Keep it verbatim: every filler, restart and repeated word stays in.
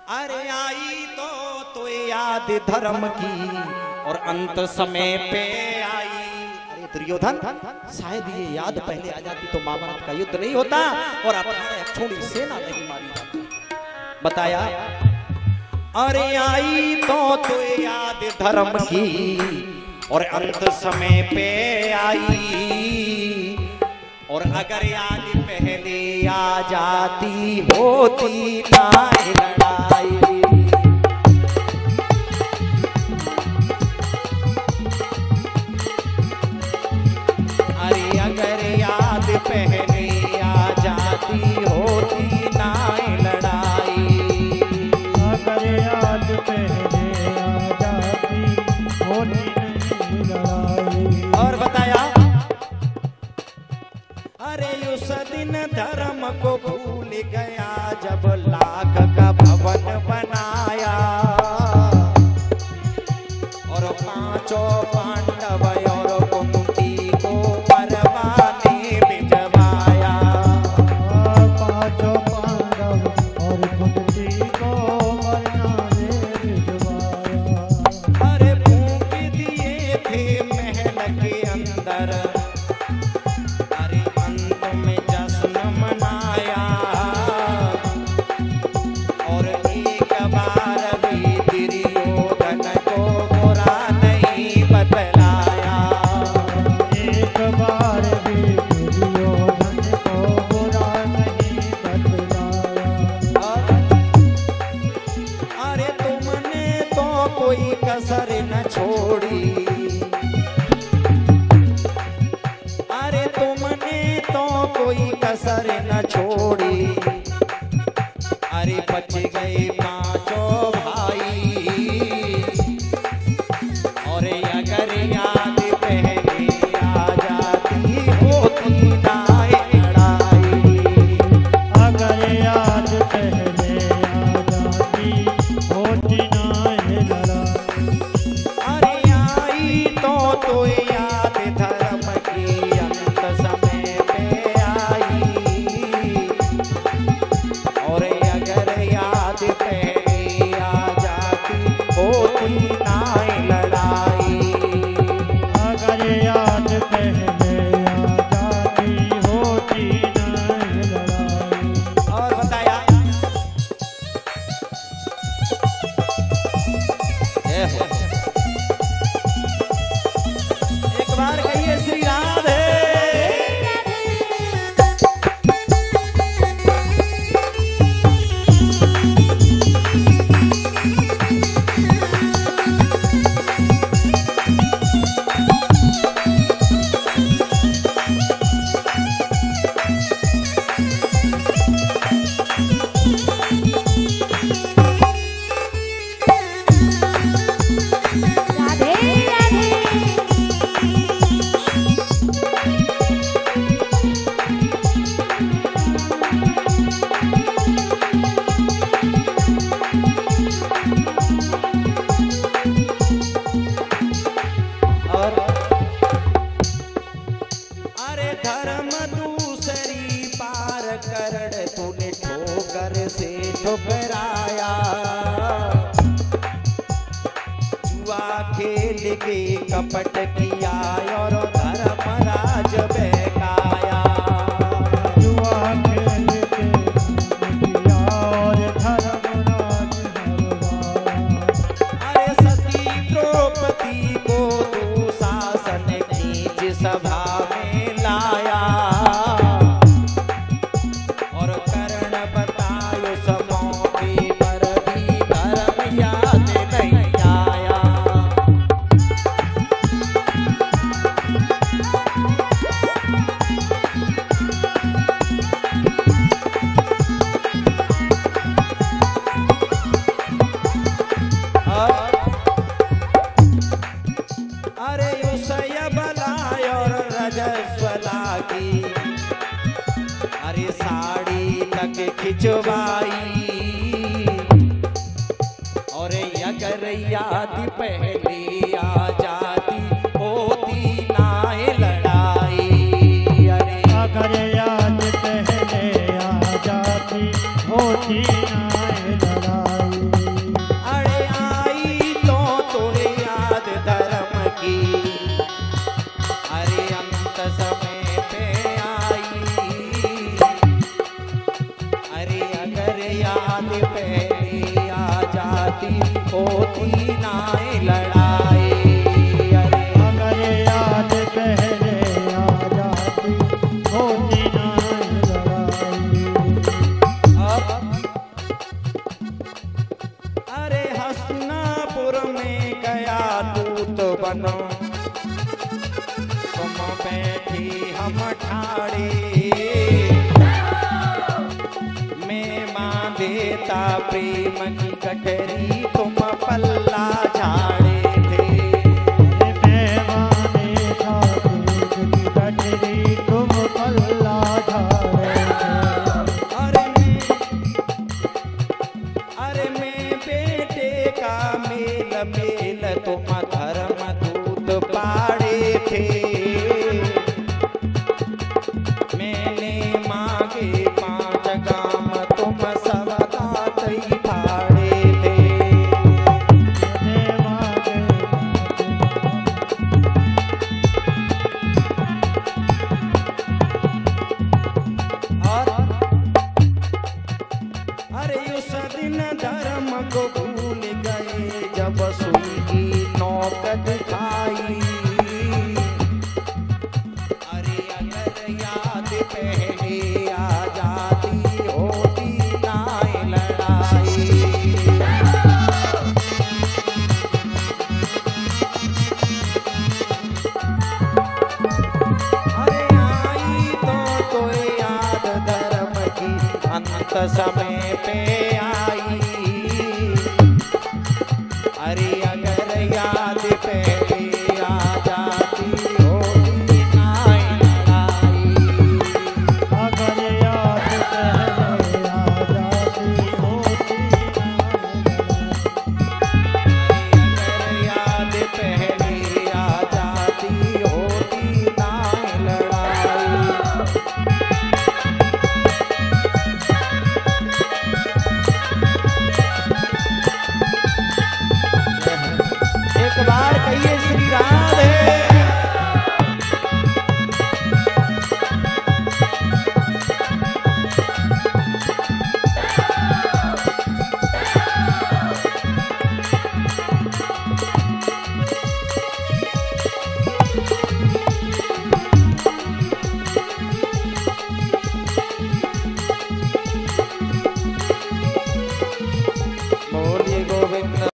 अरे आई तो तो याद धर्म की और अंत समय पे आई। अरे दुर्योधन, शायद ये याद पहले आ जाती तो महाभारत का युद्ध नहीं होता और अठारह अक्षौणी सेना नहीं मारी जाती। बताया अरे आई तो तो याद धर्म की और अंत समय पे आई। और अगर याद पहले आ जाती होती ना लड़ाई। अरे अगर याद पहले आ जाती होती ना लड़ाई। अगर याद पहले आ जाती होती नहीं लड़ाई। और बताया अरे उस दिन धर्म को भूल गया जब लाख का भवन बनाया। और पांचों पांडव और कुंती को मरवाने भिजवाया। पांचों पांडव और कुंती को मरवाने भिजवाया। अरे फूंक दिए थे महल के अंदर। कसर न छोड़ी। अरे तुमने तो कोई कसर न छोड़ी। अरे बच गए पांचों भाई। और अगर याद पहले आ जाती होती ना लड़ाई। अगर याद पहले आ जाती होती ना लड़ाई। तो याद धर्म की अंत समय पे आई। और अगर याद पहले आ जाती होती ना लड़ाई। अगर याद पहले आ जाती होती ना लड़ाई। और बताया एक बार कहिए श्री राधे। धर्म दूसरी पार करण तूने ठोकर से ठुकराया। जुआ खेल के कपट किया और धर्म राज बहकाया। जुआ खेल के किया और धर्म राज बहकाया। अरे सती द्रौपदी को तू शासन नीच सभा में लाया। और कर्ण बतायो समौके पर भी धर्म याद नहीं आया। अरे उसय बलाय और रजस्वला की अरे साड़ी तक खिंचवाई। और अगर याद पहले आ जाती होती ना लड़ाई। अरे अगर याद पहले आ जाती होती ना लड़ाई। याद पहले आ जाती होती ना लड़ाई। अरे अगर याद पहले आ जाती होती ना लड़ाई। अब अरे हसनापुर में गया दूत बनो, तुम बैठी हम ठाड़े, मैं माँ देता प्रेम की गठरी तुम पल्ला झाड़े थे। पैमाने था प्रेम की गठरी तुम पल्ला झाड़े थे। अरे मैं अरे मैं बेटे का मेल मेल तुम धर्म दूत पाड़े थे, मैंने मांगे पांच गाम तुम सवदात ही फाड़े थे। मैंने मांगे और अरे उस दिन धर्म को भूल गए जब सुई की नोक दिखाई। अरे अगर याद पहले आ जाती होती ना लड़ाई। अरे आई तो तो याद धर्म की अंत समय पे आई। अरे अगर याद पहले आ जाती होती ना लड़ाई। अगर याद पहले आ जाती होती अगर याद पहले आ जाती होती ना लड़ाई। एक बार कहिए श्री राधे। बोलिए